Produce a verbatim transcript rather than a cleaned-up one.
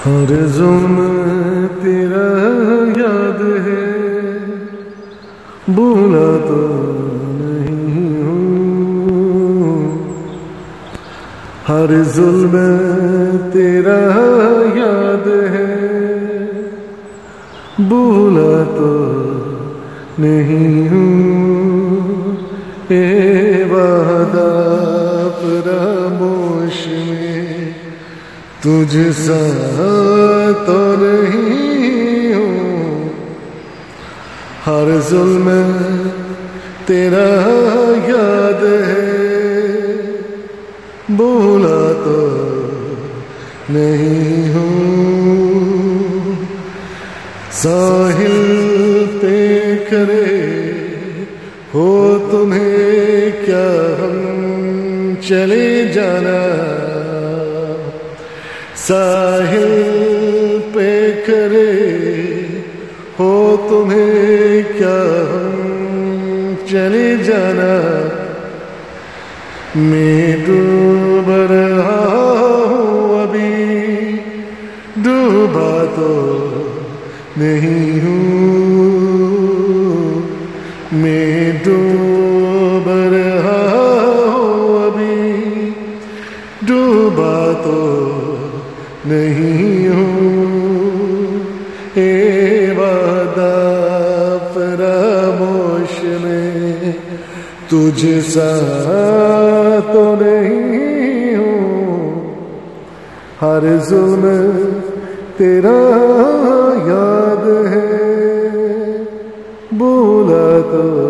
ہر ظلم تیرا یاد ہے، بھولا تو نہیں ہوں۔ ہر ظلم تیرا یاد ہے، بھولا تو نہیں ہوں۔ اے وعدہ فراموش میں تجھ سا تو نہیں ہوں۔ ہر ظلم تیرا یاد ہے، بھولا تو نہیں ہوں۔ ساحل پہ کھڑے ہو تمہیں کیا ہم چلے جانا، ساحل پہ کھڑے ہو تمہیں کیا ہم چلے جانا۔ میں ڈوب رہا ہوں ابھی، ڈوبا تو نہیں ہوں۔ میں ڈوب رہا ہوں ابھی، ڈوبا تو نہیں ہوں۔ اے وعدہ فراموش میں تجھ سا تو نہیں ہوں۔ ہر ظلم تیرا یاد ہے، بھولا تو